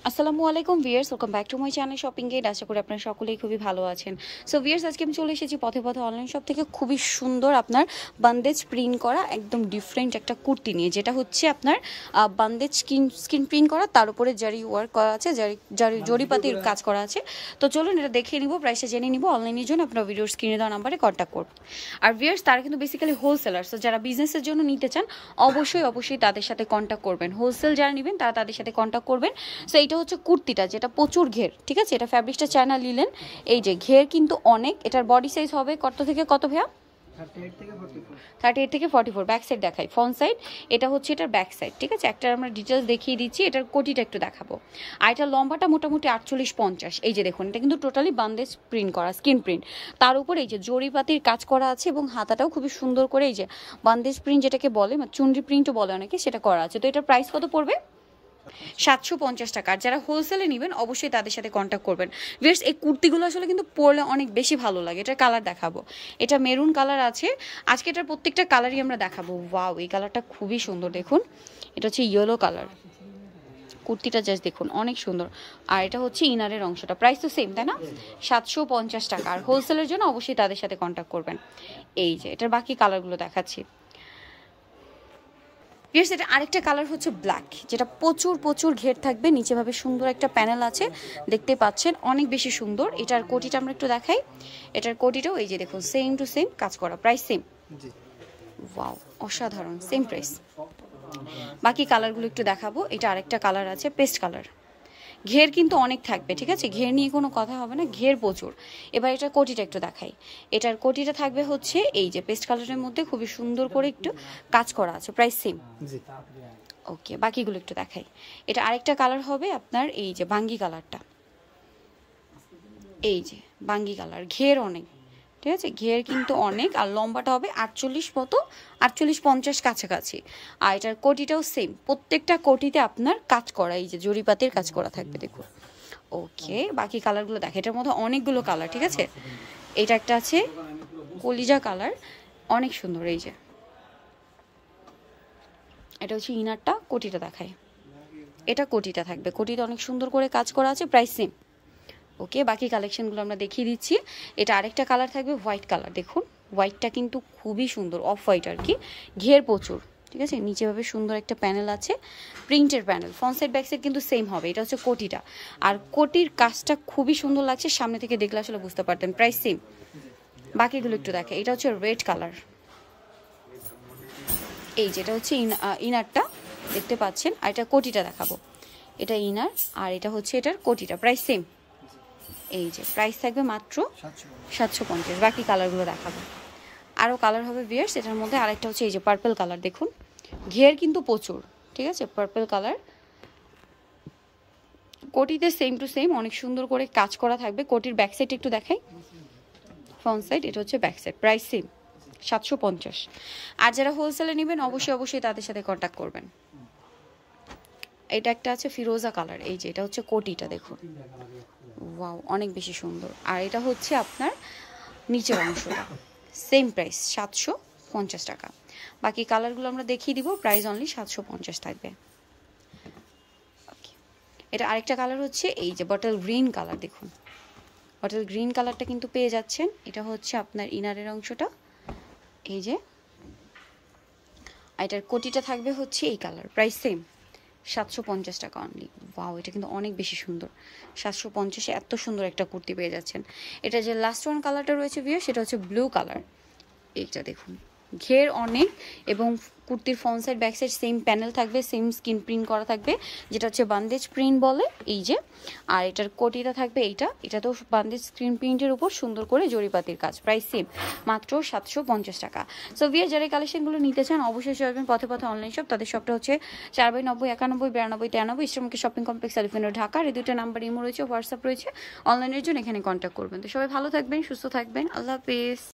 আসসালামু আলাইকুম viewers, welcome back to my channel shopping guide. আশা করি আপনারা সকলেই খুবই ভালো আছেন। সো ভিউয়ার্স, আজকে আমি চলে এসেছি পথে পথে অনলাইন শপ থেকে খুবই সুন্দর আপনার বান্দেজ প্রিন্ট করা একদম ডিফারেন্ট একটা কুর্তি নিয়ে, যেটা হচ্ছে আপনার বান্দেজ স্কিন প্রিন্ট করা, তার উপরে জারি ওয়ার্ক করা আছে, জরিপাতির কাজ করা আছে। তো চলুন এটা দেখে নিব, প্রাইসটা জেনে নিব। অনলাইনের জন্য আপনারা ভিডিওর স্ক্রিনে দেওয়া নাম্বারে কন্ট্যাক্ট করুন। আর ভিউয়ার্স, তারা কিন্তু বেসিক্যালি হোলসেলার, সো যারা বিজনেসের জন্য নিতে চান অবশ্যই তাদের সাথে কন্ট্যাক্ট করবেন। হোলসেল যারা নেবেন তারা তাদের সাথে কন্ট্যাক্ট করবেন। সো এইটা হচ্ছে কুর্তিটা, যেটা প্রচুর ঘের, ঠিক আছে। এটা ফ্যাব্রিক্সটা চায়না লিলেন। এই যে ঘের কিন্তু অনেক। এটার বডি সাইজ হবে কত থেকে কত ভাইয়া? 38 থেকে 44। ব্যাক সাইড দেখাই, ফ্রন্ট সাইড এটা হচ্ছে এটার ব্যাক সাইড, ঠিক আছে। একটা আমরা ডিটেলস দেখিয়ে দিচ্ছি, এটার কোটিটা একটু দেখাবো। আর এটার লম্বাটা মোটামুটি 48-50। এই যে দেখুন, এটা কিন্তু টোটালি বান্দেজ প্রিন্ট করা, স্কিন প্রিন্ট। তার উপর এই যে জরিপাতির কাজ করা আছে এবং হাতাটাও খুবই সুন্দর করে এই যে বান্দেজ প্রিন্ট যেটাকে বলে, চুনরি প্রিন্টও বলে অনেকে, সেটা করা আছে। তো এটার প্রাইস কত পড়বে? 750 টাকা। আর যারা হোলসেলে নেবেন অবশ্যই তাদের সাথে কন্ট্যাক্ট করবেন। ভিউয়ার্স, এই কুর্তিগুলো আসলে কিন্তু পরলে অনেক বেশি ভালো লাগে। এটার কালার দেখাবো, এটা মেরুন কালার আছে। আজকে এটার প্রত্যেকটা কালারই আমরা দেখাবো। ওয়াও, এই কালারটা খুবই সুন্দর, দেখুন। এটা হচ্ছে ইয়েলো কালার। কুর্তিটা জাস্ট দেখুন, অনেক সুন্দর। আর এটা হচ্ছে ইনারের অংশটা। প্রাইস তো সেম, তাই না? 750 টাকা। আর হোলসেলের জন্য অবশ্যই তাদের সাথে কন্ট্যাক্ট করবেন। এই যে এটার বাকি কালারগুলো দেখাচ্ছি। ভিউয়ার্স, এটা আরেকটা কালার হচ্ছে ব্ল্যাক, যেটা প্রচুর ঘের থাকবে। নিচেভাবে সুন্দর একটা প্যানেল আছে, দেখতে পাচ্ছেন, অনেক বেশি সুন্দর। এটার কোটিটা আমরা একটু দেখাই। এটার কোটিটাও এই যে দেখুন, সেম টু সেম কাজ করা, প্রাইস সেম। ওয়াও, অসাধারণ, সেম প্রাইস। বাকি কালারগুলো একটু দেখাবো। এটা আরেকটা কালার আছে, পেস্ট কালার। ঘের কিন্তু অনেক থাকবে, ঠিক আছে, ঘের নিয়ে কোনো কথা হবে না, ঘের প্রচুর। এবার এটার কোটিটা একটু দেখাই। এটার কোটিটা থাকবে হচ্ছে এই যে পেস্ট কালারের মধ্যে খুবই সুন্দর করে একটু কাজ করা আছে, প্রাইস সেম। ওকে, বাকিগুলো একটু দেখাই। এটা আরেকটা কালার হবে আপনার এই যে বাঙ্গি কালারটা। এই যে বাঙ্গি কালার, ঘের অনেক, ঠিক আছে, ঘের কিন্তু অনেক। আর লম্বাটা হবে 48 মতো, 48-50 কাছাকাছি। আর এটার কোটিটাও সেম, প্রত্যেকটা কোটিতে আপনার কাজ করা, এই যে জরিপাতির কাজ করা থাকবে, দেখুন। ওকে, বাকি কালারগুলো দেখে। এটার মধ্যে অনেকগুলো কালার, ঠিক আছে। এটা একটা আছে কলিজা কালার, অনেক সুন্দর। এই যে এটা হচ্ছে ইনারটা, কোটিটা দেখায়। এটা কোটিটা থাকবে, কোটিটা অনেক সুন্দর করে কাজ করা আছে, প্রাইস সেম। ওকে, বাকি কালেকশনগুলো আমরা দেখিয়ে দিচ্ছি। এটা আরেকটা কালার থাকবে হোয়াইট কালার, দেখুন। হোয়াইটটা কিন্তু খুবই সুন্দর, অফ হোয়াইট আর কি। ঘের প্রচুর, ঠিক আছে। নিচেভাবে সুন্দর একটা প্যানেল আছে, প্রিন্টের panel. Front side back side কিন্তু সেম হবে। এটা হচ্ছে কোটিটা। আর কোটির কাজটা খুবই সুন্দর লাগছে, সামনে থেকে দেখলে আসলে বুঝতে পারতেন, প্রাইস সেম। বাকিগুলো একটু দেখে। এটা হচ্ছে রেড কালার। এই যেটা হচ্ছে ইনারটা, দেখতে পাচ্ছেন। আর এটা কোটিটা দেখাবো। এটা ইনার, আর এটা হচ্ছে এটার কোটিটা, প্রাইস সেম। এই যে প্রাইস থাকবে মাত্র 750। বাকি কালারগুলো দেখাবো। আরও কালার হবে ভিউয়ার্স। এটার মধ্যে আরেকটা হচ্ছে এই যে পার্পল কালার, দেখুন। ঘের কিন্তু প্রচুর, ঠিক আছে, পার্পল কালার। কোটিতে সেম টু সেম অনেক সুন্দর করে কাজ করা থাকবে। কোটির ব্যাক সাইড একটু দেখাই, ফ্রন্ট সাইড এটা হচ্ছে ব্যাক সাইড, প্রাইস সেম 750। আর যারা হোলসেলে নেবেন অবশ্যই তাদের সাথে কন্ট্যাক্ট করবেন। এটা একটা আছে ফিরোজা কালার। এই যে এটা হচ্ছে কোটিটা, দেখুন। ওয়াও, অনেক বেশি সুন্দর। আর এটা হচ্ছে আপনার নিচের অংশটা, সেম প্রাইস 750 টাকা। বাকি কালারগুলো আমরা দেখিয়ে দিব, প্রাইস অনলি 750 থাকবে। এটা আরেকটা কালার হচ্ছে এই যে বটল গ্রিন কালার, দেখুন। বটল গ্রিন কালারটা কিন্তু পেয়ে যাচ্ছেন। এটা হচ্ছে আপনার ইনারের অংশটা, এই যে। এটার কোটিটা থাকবে হচ্ছে এই কালার, প্রাইস সেম 750 টাকা অনলি। ওয়াও, এটা কিন্তু অনেক বেশি সুন্দর। 750-এ এত সুন্দর একটা কুর্তি পেয়ে যাচ্ছেন। এটা যে লাস্ট ওয়ান কালারটা রয়েছে ভিউয়ার, সেটা হচ্ছে ব্লু কালার। এইটা দেখুন, ঘের অনেক। এবং কুর্তির front side back side same panel থাকবে, সেম স্কিন প্রিন্ট করা থাকবে, যেটা হচ্ছে বান্দেজ প্রিন্ট বলে, এই যে। আর এটার কোটিটা থাকবে এইটা, এটা তো বান্দেজ স্ক্রিন প্রিন্টের উপর সুন্দর করে জরিপাতির কাজ, প্রাইস সেম মাত্র 750 টাকা। সো ভিউয়ার, যারা কালেকশনগুলো নিতে চান অবশ্যই আসবেন পথে পথে অনলাইন শপ। তাদের শপটা হচ্ছে 4/90-91-92-93 ইস্টার্নকে shopping complex, elephant road, Dhaka. এই দুটো নাম্বার ইমো রয়েছে, হোয়াটসঅ্যাপ রয়েছে। অনলাইনের জন্য এখানে কন্ট্যাক্ট করবেন। তো সবাই ভালো থাকবেন, সুস্থ থাকবেন, আল্লাহ হাফেজ।